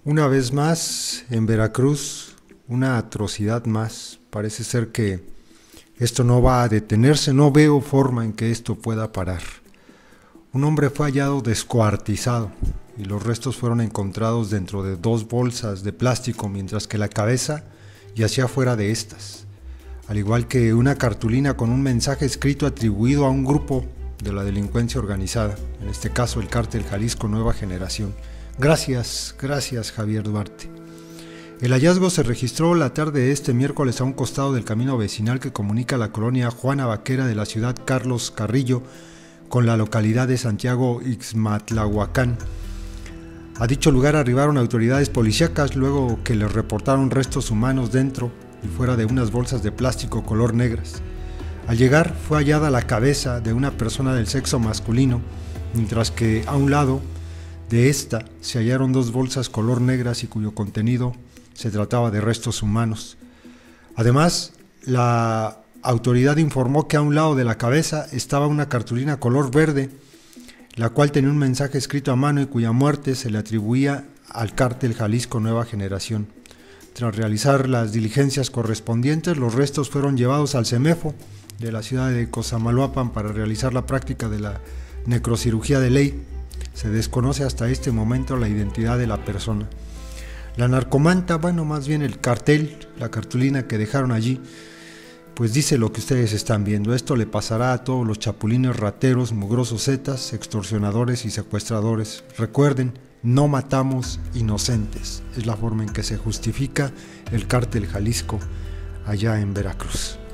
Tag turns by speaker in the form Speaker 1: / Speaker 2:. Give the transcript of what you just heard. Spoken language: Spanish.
Speaker 1: Una vez más, en Veracruz, una atrocidad más. Parece ser que esto no va a detenerse, no veo forma en que esto pueda parar. Un hombre fue hallado descuartizado y los restos fueron encontrados dentro de 2 bolsas de plástico, mientras que la cabeza yacía fuera de estas, al igual que una cartulina con un mensaje escrito atribuido a un grupo de la delincuencia organizada, en este caso el Cártel Jalisco Nueva Generación. Gracias Javier Duarte. El hallazgo se registró la tarde de este miércoles a un costado del camino vecinal que comunica la colonia Juana Vaquera de la ciudad Carlos Carrillo con la localidad de Santiago Ixmatlahuacán. A dicho lugar arribaron autoridades policíacas luego que les reportaron restos humanos dentro y fuera de unas bolsas de plástico color negras. Al llegar fue hallada la cabeza de una persona del sexo masculino, mientras que a un lado de esta se hallaron 2 bolsas color negras y cuyo contenido se trataba de restos humanos. Además, la autoridad informó que a un lado de la cabeza estaba una cartulina color verde, la cual tenía un mensaje escrito a mano y cuya muerte se le atribuía al Cártel Jalisco Nueva Generación. Tras realizar las diligencias correspondientes, los restos fueron llevados al CEMEFO de la ciudad de Cosamaloapan para realizar la práctica de la necrocirugía de ley. Se desconoce hasta este momento la identidad de la persona. La narcomanta, más bien el cartel, la cartulina que dejaron allí, pues dice lo que ustedes están viendo. Esto le pasará a todos los chapulines rateros, mugrosos zetas, extorsionadores y secuestradores. Recuerden, no matamos inocentes. Es la forma en que se justifica el Cártel Jalisco allá en Veracruz.